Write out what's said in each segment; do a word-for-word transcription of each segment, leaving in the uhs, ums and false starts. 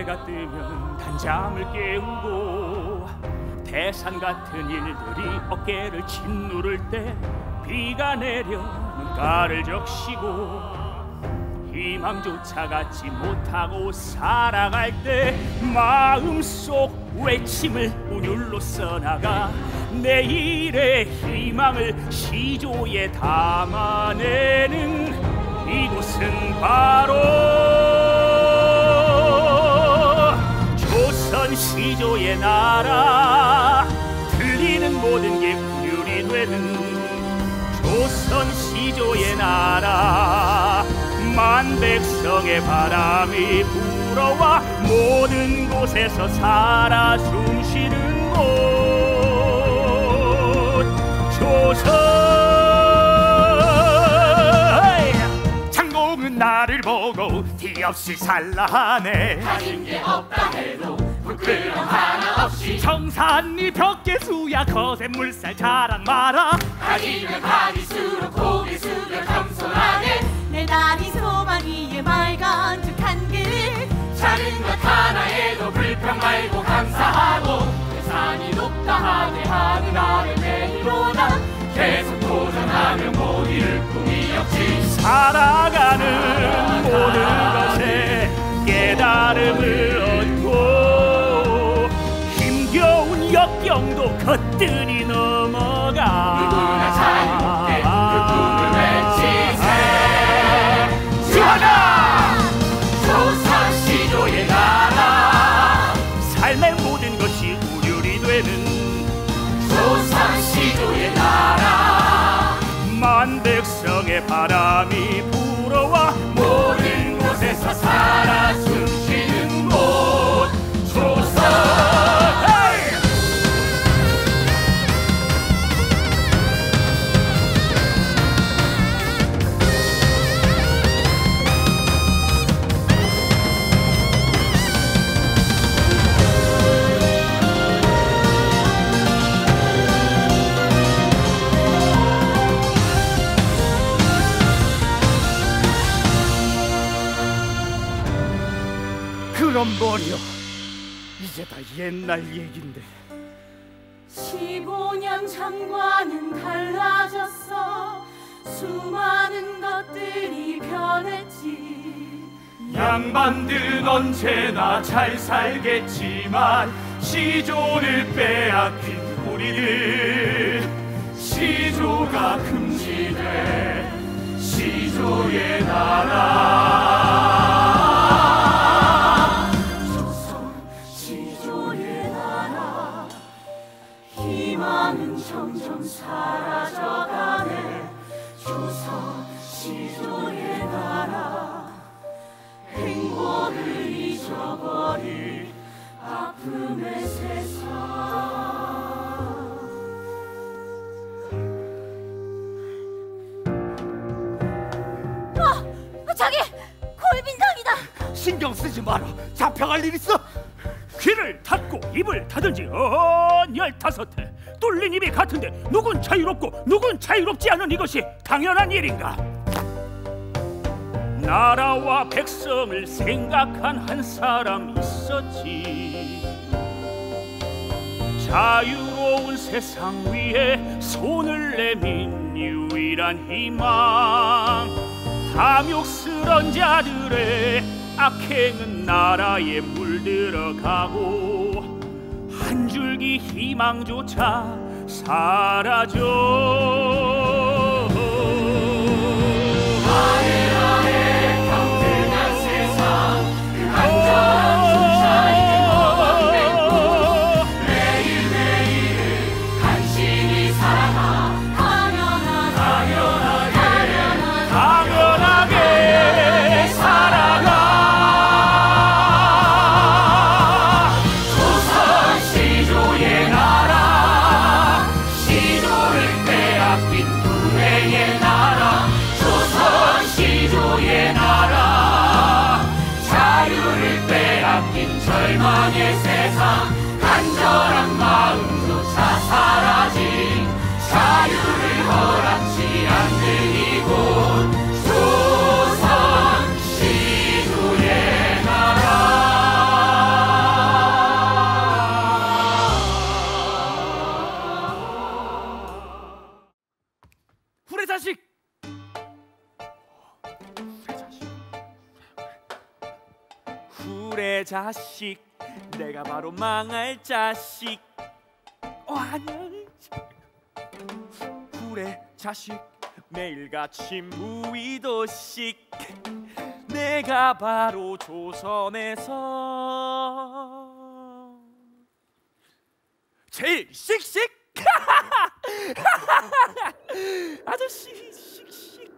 해가 뜨면 단잠을 깨우고 태산 같은 일들이 어깨를 짓누를 때 비가 내려 눈가를 적시고 희망조차 갖지 못하고 살아갈 때 마음속 외침을 운율로 써나가 내일의 희망을 시조에 담아내는 이곳은 바로 조선 시조의 나라. 들리는 모든 게 운율이 되는 조선 시조의 나라. 만백성의 바람이 불어와 모든 곳에서 살아 숨쉬는 곳 조선. 장공은 나를 보고 뒤없이 살라 하네. 가진 게 없다 해도 부끄럼 하나 없이 청산리 벽계수야 거센 물살 자랑 마라. 가지면 가질수록 고개 숙여 겸손하게 내 다리 소만 위에 말간죽한 길. 작은 것 하나에도 불평 말고 감사하고 산이 높다 하되 하늘 아래 내리로다 계속 도전하며 못 이룰 꿈이 없지. 살아가는 모든 것에 깨달음을 얻고 힘겨운 역경도 거뜬히 넘어가 누구나 자유롭게 그 꿈을 외치세. 주하나 조선 시조의 나라. 삶의 모든 것이 우률이 되는 조선 시조의 나라. 만백성의 바람이 불어와 모든 곳에서 살아 숨쉬는 곳 조선. 그럼 뭐려, 이제 다 옛날 얘긴데. 십오 년 전과는 달라졌어. 수많은 것들이 변했지. 양반들은 언제나 잘 살겠지만 시조를 빼앗긴 우리들. 시조가 금지돼 시조의 나라. 희망은 점점 사라져가네. 조선 시조의 나라. 행복을 잊어버릴 아픔의 세상. 아! 저기! 골빈당이다! 신경 쓰지 마라. 잡혀갈 일 있어. 귀를 닫고 입을 닫은지 언 열다섯 해. 뚫린 입이 같은데 누군 자유롭고 누군 자유롭지 않은 이것이 당연한 일인가? 나라와 백성을 생각한 한 사람 있었지. 자유로운 세상 위에 손을 내민 유일한 희망. 탐욕스런 자들의 악행은 나라에 물들어가고 한 줄기 희망조차 사라져. 아래 아래 평등한 세상 그 간절한 숫자에 원된 꿈. 매일매일을 간신히 살아가 당연하게 당연하게 당연하게 살아가. 조선 시조의 나라. 시조를 빼앗긴 자식. 후레 자식, 내가 바로 망할 자식. 어, 아니야. 후레 자식, 매일같이 무의도식. 내가 바로 조선에서 제일 씩씩. 아저씨 씩씩.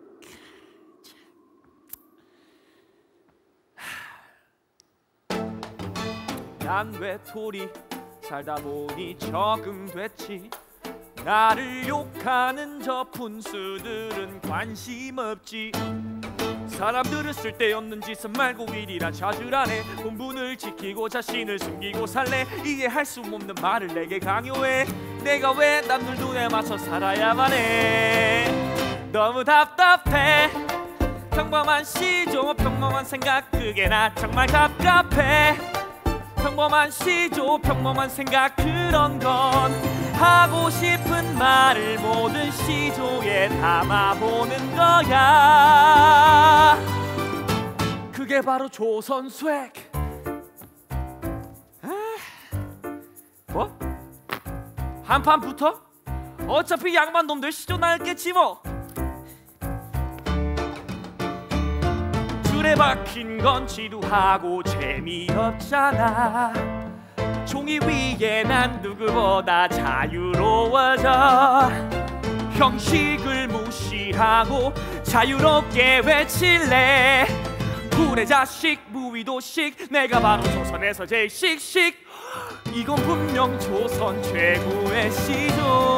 난 외톨이 살다 보니 적응됐지. 나를 욕하는 저 분수들은 관심 없지. 사람들은 쓸데없는 짓은 말고 일이나 찾으라네. 본분을 지키고 자신을 숨기고 살래. 이해할 수 없는 말을 내게 강요해. 내가 왜 남들 눈에 맞서 살아야만 해. 너무 답답해. 평범한 시조 평범한 생각 그게 나 정말 갑갑해. 평범한 시조 평범한 생각 그런 건 하고 싶은 말을 모든 시조에 담아보는 거야. 그게 바로 조선 스웩. 뭐? 한판 붙어? 어차피 양반 놈들 시조 나겠지 뭐. 줄에 박힌 건 지루하고 재미없잖아. 종이 위에 난 누구보다 자유로워져. 형식을 무시하고 자유롭게 외칠래. 후레 자식 무의도식. 내가 바로 조선에서 제일 씩씩. 이건 분명 조선 최고의 시조.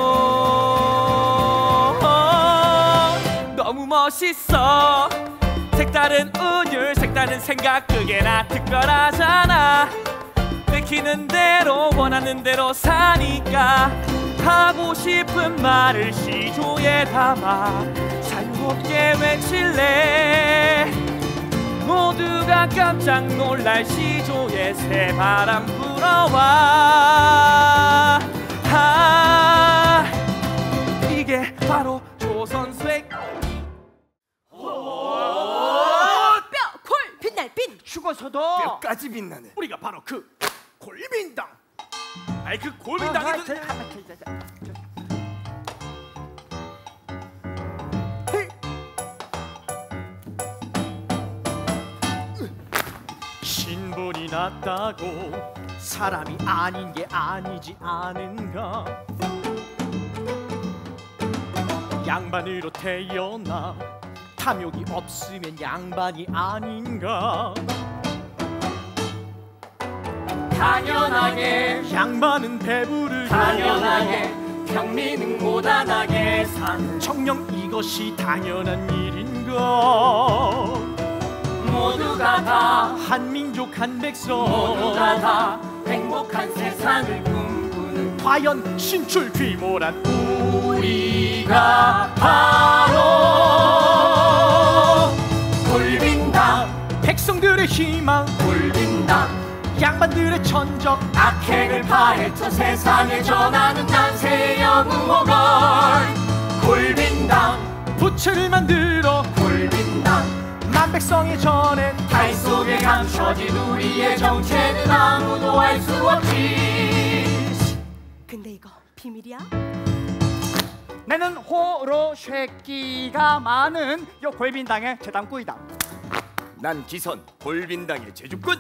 너무 멋있어. 색다른 운율 색다른 생각 그게 나 특별하잖아. 내키는 대로 원하는 대로 사니까 하고 싶은 말을 시조에 담아 자유롭게 외칠래. 모두가 깜짝 놀랄 시조에 새바람 불어와. 아, 이게 바로 조선 스웩. 뼈골 빛날 빛. 죽어서도 뼈까지 빛나네. 우리가 바로 그 골빈당. 아이 그 골빈당에도 신분이 낮다고 사람이 아닌 게 아니지 않은가. 양반으로 태어나 탐욕이 없으면 양반이 아닌가. 당연하게 양반은 배부르고 당연하게 평민은 고단하게 산 정녕 이것이 당연한 일인가. 모두가 다 한민족 한백성 모두가 다 행복한 세상을 꿈꾸는 과연 신출 귀몰한 우리가 바로 골빈당. 백성들의 희망 골빈당. 양반들의 천적 악행을 파헤쳐 세상에 전하는 난세의 영웅호걸. 골빈당. 부채를 만들어 골빈당. 만백성에 전해 달 속에 감춰진 우리의 정체는 아무도 알 수 없지. 근데 이거 비밀이야? 나는 호로 쉐끼가 많은 요 골빈당의 재단꾸이다. 난 기선 골빈당의 제주꾼.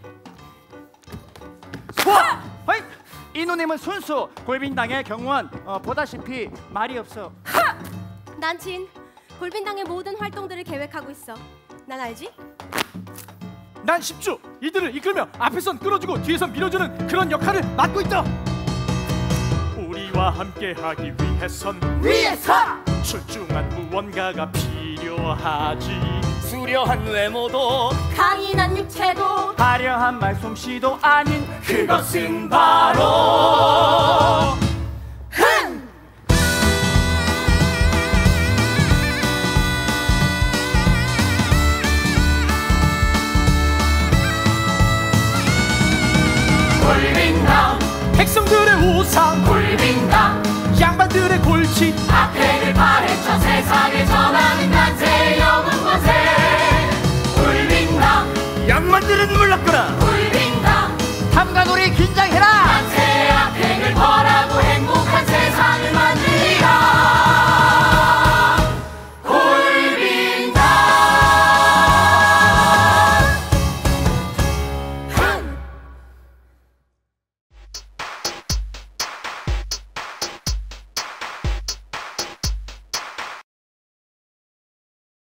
와! 허이! 이 누님은 순수 골빈당의 경원. 어, 보다시피 말이 없어. 난 진. 골빈당의 모든 활동들을 계획하고 있어. 난 알지? 난 십주. 이들을 이끌며 앞에선 끌어주고 뒤에선 밀어주는 그런 역할을 맡고 있다. 우리와 함께하기 위해선 위에서 출중한 무언가가 필요하지. 수려한 외모도 강인한 육체도 화려한 말솜씨도 아닌 그것은 바로 흥! 골빈당. 백성들의 우상 골빈당. 양반들의 골치 악행을 파헤쳐 세상에 전하는